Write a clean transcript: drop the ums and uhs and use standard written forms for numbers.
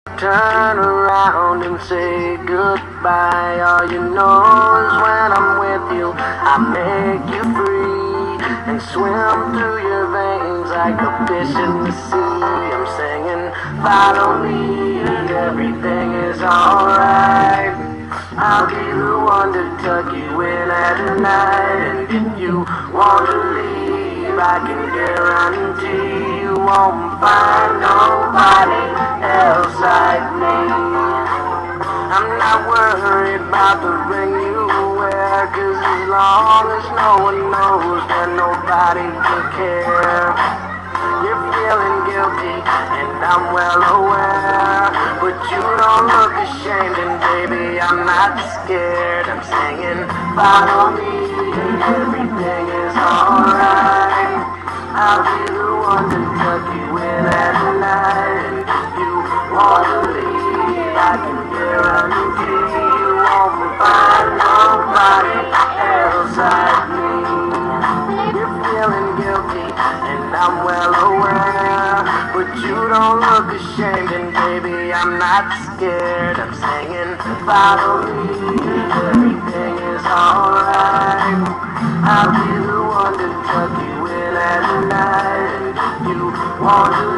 Turn around and say goodbye. All you know is when I'm with you, I make you free and swim through your veins like a fish in the sea. I'm singing, follow me, everything is alright. I'll be the one to tuck you in at night. And if you want to leave, I can guarantee you won't find nobody else like me. I'm not worried about the ring you wear, 'cause as long as no one knows, then nobody can care. You're feeling guilty, and I'm well aware, but you don't look ashamed, and baby, I'm not scared. I'm singing, follow me, everything is alright. I'll be the one to tuck you in at night. And if you want to leave, I can guarantee you won't find nobody else like me. You're feeling guilty, and I'm well aware, but you don't look ashamed, and baby, I'm not scared. I'm singing, follow me, everything is alright. I'll be the one to tuck you in at night. And if you want to